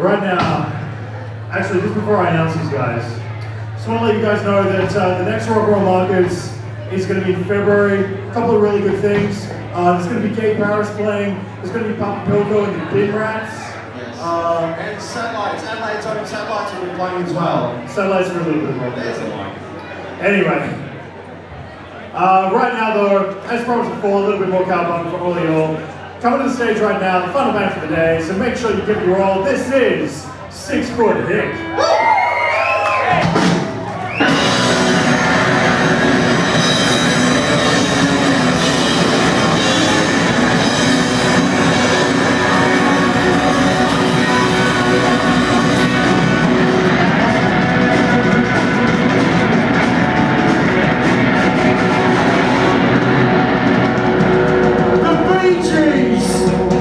right now, actually just before I announce these guys, just want to let you guys know that the next Rock and Roll Markets is going to be in February. A couple of really good things. There's going to be Gay Paris playing. There's going to be Papa Pilko and the Bin Rats. Yes. And Satellites. Adelaide's own Satellites will be playing as well. Satellites are a little bit more. There's a line. Anyway. Right now though, as promised before, a little bit more cowbell for all of y'all. Coming to the stage right now, the final band for the day, so make sure you give it your all. This is 6FtHick. The Bee Gees!